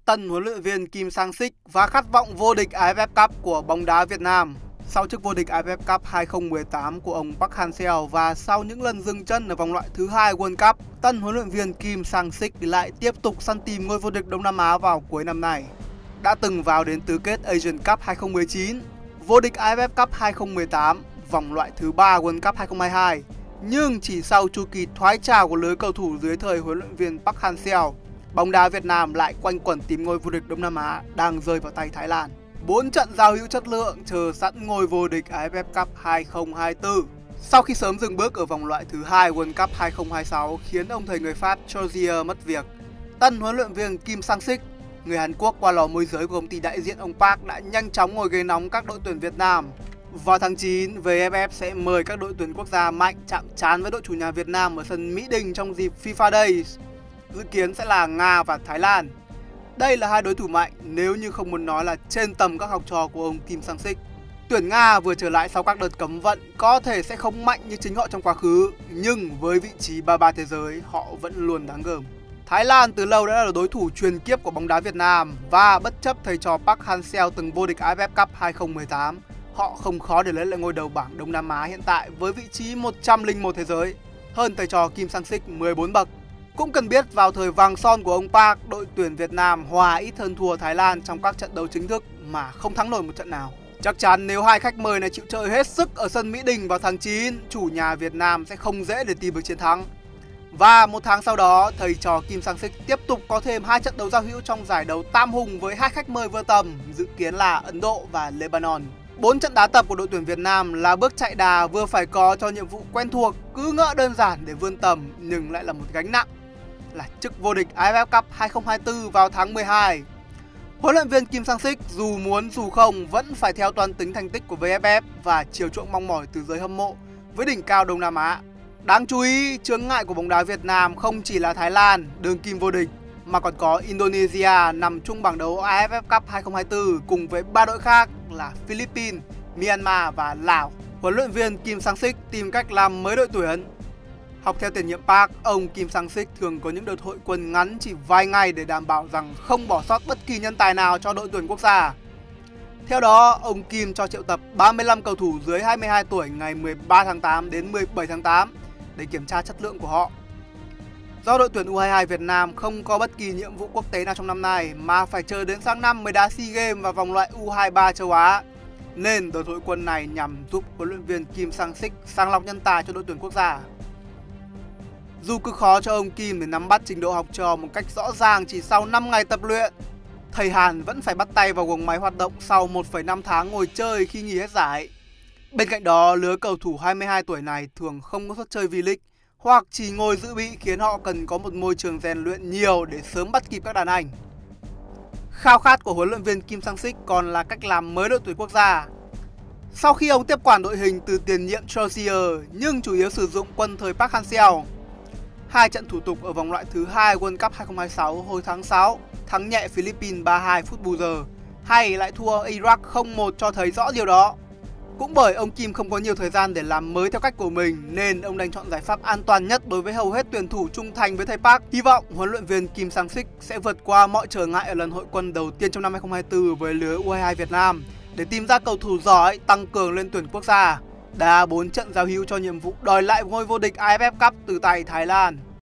tân huấn luyện viên Kim Sang-sik và khát vọng vô địch AFF Cup của bóng đá Việt Nam. Sau chức vô địch AFF Cup 2018 của ông Park Hang-seo và sau những lần dừng chân ở vòng loại thứ 2 World Cup, tân huấn luyện viên Kim Sang-sik lại tiếp tục săn tìm ngôi vô địch Đông Nam Á vào cuối năm nay. Đã từng vào đến tứ kết Asian Cup 2019, vô địch AFF Cup 2018, vòng loại thứ 3 World Cup 2022. Nhưng chỉ sau chu kỳ thoái trào của lứa cầu thủ dưới thời huấn luyện viên Park Hang-seo, bóng đá Việt Nam lại quanh quẩn tìm ngôi vô địch Đông Nam Á đang rơi vào tay Thái Lan. 4 trận giao hữu chất lượng chờ sẵn ngôi vô địch AFF Cup 2024. Sau khi sớm dừng bước ở vòng loại thứ 2 World Cup 2026 khiến ông thầy người Pháp Georgia mất việc, tân huấn luyện viên Kim Sang-sik, người Hàn Quốc qua lò môi giới của công ty đại diện ông Park, đã nhanh chóng ngồi ghế nóng các đội tuyển Việt Nam. Vào tháng 9, VFF sẽ mời các đội tuyển quốc gia mạnh chạm trán với đội chủ nhà Việt Nam ở sân Mỹ Đình trong dịp FIFA Days. Dự kiến sẽ là Nga và Thái Lan. Đây là hai đối thủ mạnh, nếu như không muốn nói là trên tầm các học trò của ông Kim Sang-sik. Tuyển Nga vừa trở lại sau các đợt cấm vận có thể sẽ không mạnh như chính họ trong quá khứ, nhưng với vị trí 33 thế giới, họ vẫn luôn đáng gờm. Thái Lan từ lâu đã là đối thủ truyền kiếp của bóng đá Việt Nam và bất chấp thầy trò Park Hang-seo từng vô địch AFF Cup 2018, họ không khó để lấy lại ngôi đầu bảng Đông Nam Á hiện tại với vị trí 101 thế giới, hơn thầy trò Kim Sang-sik 14 bậc. Cũng cần biết vào thời vàng son của ông Park, đội tuyển Việt Nam hòa ít hơn thua Thái Lan trong các trận đấu chính thức mà không thắng nổi một trận nào. Chắc chắn nếu hai khách mời này chịu chơi hết sức ở sân Mỹ Đình vào tháng 9, chủ nhà Việt Nam sẽ không dễ để tìm được chiến thắng. Và một tháng sau đó, thầy trò Kim Sang-sik tiếp tục có thêm 2 trận đấu giao hữu trong giải đấu tam hùng với hai khách mời vừa tầm, dự kiến là Ấn Độ và Lebanon. 4 trận đá tập của đội tuyển Việt Nam là bước chạy đà vừa phải có cho nhiệm vụ quen thuộc, cứ ngỡ đơn giản để vươn tầm nhưng lại là một gánh nặng, là chức vô địch AFF Cup 2024 vào tháng 12. Huấn luyện viên Kim Sang-sik dù muốn dù không vẫn phải theo toán tính thành tích của VFF và chiều chuộng mong mỏi từ giới hâm mộ với đỉnh cao Đông Nam Á. Đáng chú ý, chướng ngại của bóng đá Việt Nam không chỉ là Thái Lan, đương kim vô địch, mà còn có Indonesia nằm chung bảng đấu AFF Cup 2024 cùng với 3 đội khác là Philippines, Myanmar và Lào. Huấn luyện viên Kim Sang-sik tìm cách làm mới đội tuyển. Học theo tiền nhiệm Park, ông Kim Sang-sik thường có những đợt hội quân ngắn chỉ vài ngày để đảm bảo rằng không bỏ sót bất kỳ nhân tài nào cho đội tuyển quốc gia. Theo đó, ông Kim cho triệu tập 35 cầu thủ dưới 22 tuổi ngày 13 tháng 8 đến 17 tháng 8 để kiểm tra chất lượng của họ. Do đội tuyển U22 Việt Nam không có bất kỳ nhiệm vụ quốc tế nào trong năm nay mà phải chờ đến sang năm mới đá SEA Games và vòng loại U23 châu Á, nên đợt hội quân này nhằm giúp huấn luyện viên Kim Sang-sik sàng lọc nhân tài cho đội tuyển quốc gia. Dù cực khó cho ông Kim để nắm bắt trình độ học trò một cách rõ ràng chỉ sau 5 ngày tập luyện, thầy Hàn vẫn phải bắt tay vào guồng máy hoạt động sau 1,5 tháng ngồi chơi khi nghỉ hết giải. Bên cạnh đó, lứa cầu thủ 22 tuổi này thường không có suất chơi V-League hoặc chỉ ngồi dự bị khiến họ cần có một môi trường rèn luyện nhiều để sớm bắt kịp các đàn anh. Khao khát của huấn luyện viên Kim Sang-sik còn là cách làm mới đội tuyển quốc gia. Sau khi ông tiếp quản đội hình từ tiền nhiệm Georgia nhưng chủ yếu sử dụng quân thời Park Hang-seo, 2 trận thủ tục ở vòng loại thứ 2 World Cup 2026 hồi tháng 6, thắng nhẹ Philippines 3-2 phút bù giờ, hay lại thua Iraq 0-1 cho thấy rõ điều đó. Cũng bởi ông Kim không có nhiều thời gian để làm mới theo cách của mình nên ông đành chọn giải pháp an toàn nhất đối với hầu hết tuyển thủ trung thành với thầy Park. Hy vọng huấn luyện viên Kim Sang-sik sẽ vượt qua mọi trở ngại ở lần hội quân đầu tiên trong năm 2024 với lứa U22 Việt Nam để tìm ra cầu thủ giỏi tăng cường lên tuyển quốc gia. Đá 4 trận giao hữu cho nhiệm vụ đòi lại ngôi vô địch AFF Cup từ tay Thái Lan.